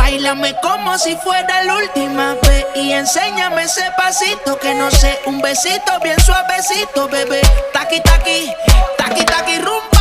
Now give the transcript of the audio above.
Báilame como si fuera la última vez y enséñame ese pasito que no sé, un besito bien suavecito, bebé. Taqui, taqui, taqui, taqui, rumba.